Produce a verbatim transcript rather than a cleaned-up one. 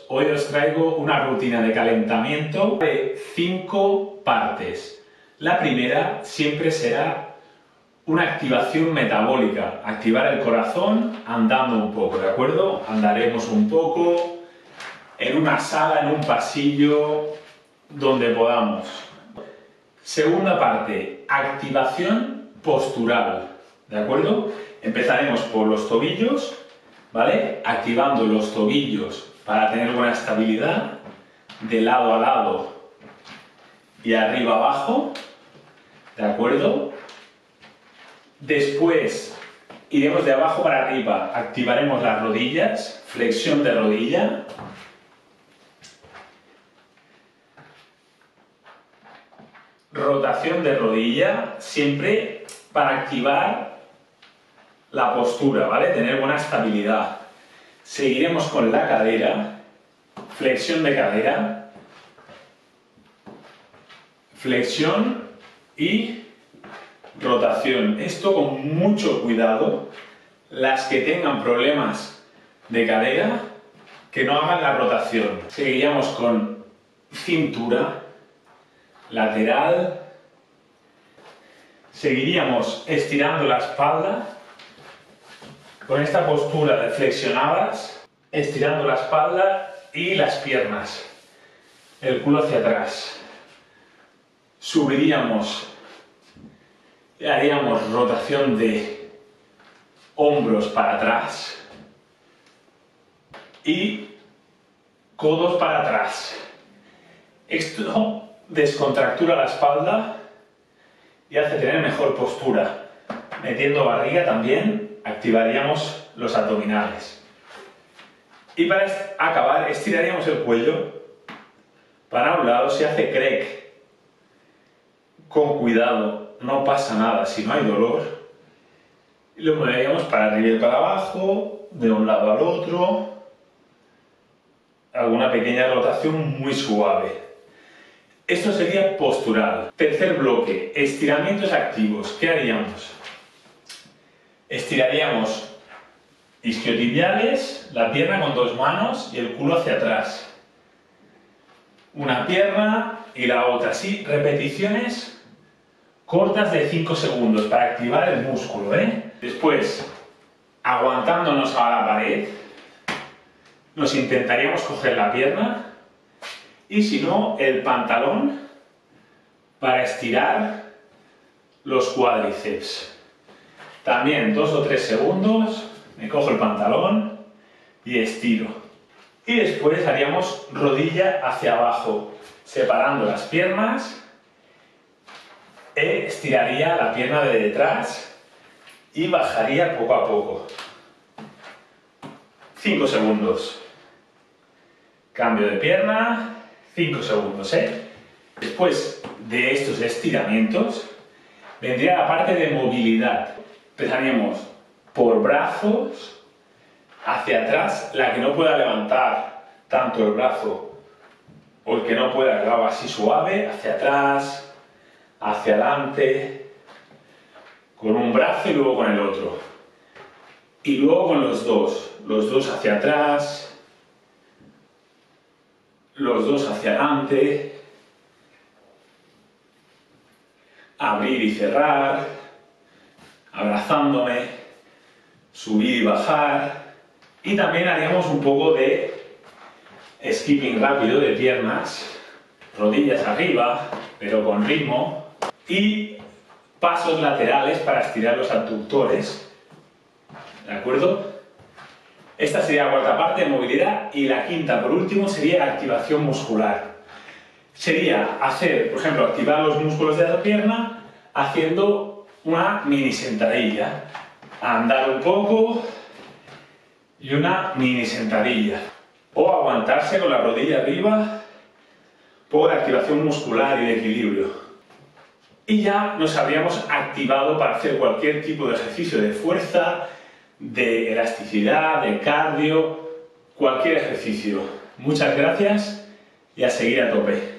Hoy os traigo una rutina de calentamiento de cinco partes. La primera siempre será una activación metabólica, activar el corazón andando un poco, ¿de acuerdo? Andaremos un poco en una sala, en un pasillo, donde podamos. Segunda parte, activación postural, ¿de acuerdo? Empezaremos por los tobillos, ¿vale? Activando los tobillos para tener buena estabilidad, de lado a lado y arriba abajo, ¿de acuerdo? Después iremos de abajo para arriba, activaremos las rodillas, flexión de rodilla, rotación de rodilla, siempre para activar la postura, ¿vale? Tener buena estabilidad. Seguiremos con la cadera, flexión de cadera, flexión y rotación. Esto con mucho cuidado. Las que tengan problemas de cadera, que no hagan la rotación. Seguiríamos con cintura, lateral. Seguiríamos estirando la espalda con esta postura de flexionadas, estirando la espalda y las piernas, el culo hacia atrás. Subiríamos y haríamos rotación de hombros para atrás y codos para atrás. Esto descontractura la espalda y hace tener mejor postura. Metiendo barriga también activaríamos los abdominales. Y para acabar estiraríamos el cuello para un lado, se hace crack. Con cuidado, no pasa nada si no hay dolor. Y lo moveríamos para arriba y para abajo, de un lado al otro. Alguna pequeña rotación muy suave. Esto sería postural. Tercer bloque, estiramientos activos. ¿Qué haríamos? Estiraríamos isquiotibiales, la pierna con dos manos y el culo hacia atrás. Una pierna y la otra, así, repeticiones cortas de cinco segundos para activar el músculo, ¿eh? Después, aguantándonos a la pared, nos intentaríamos coger la pierna y si no, el pantalón para estirar los cuádriceps. También dos o tres segundos, me cojo el pantalón y estiro. Y después haríamos rodilla hacia abajo, separando las piernas. E estiraría la pierna de detrás y bajaría poco a poco. cinco segundos. Cambio de pierna, cinco segundos, ¿eh? Después de estos estiramientos, vendría la parte de movilidad. Empezaríamos por brazos hacia atrás, la que no pueda levantar tanto el brazo o el que no pueda, lo hago así suave, hacia atrás, hacia adelante, con un brazo y luego con el otro. Y luego con los dos, los dos hacia atrás, los dos hacia adelante, abrir y cerrar, abrazándome, subir y bajar. Y también haríamos un poco de skipping rápido de piernas, rodillas arriba, pero con ritmo, y pasos laterales para estirar los abductores, ¿de acuerdo? Esta sería la cuarta parte de movilidad, y la quinta, por último, sería activación muscular. Sería hacer, por ejemplo, activar los músculos de la pierna haciendo una mini sentadilla, andar un poco y una mini sentadilla, o aguantarse con la rodilla arriba por activación muscular y de equilibrio. Y ya nos habríamos activado para hacer cualquier tipo de ejercicio de fuerza, de elasticidad, de cardio, cualquier ejercicio. Muchas gracias y a seguir a tope.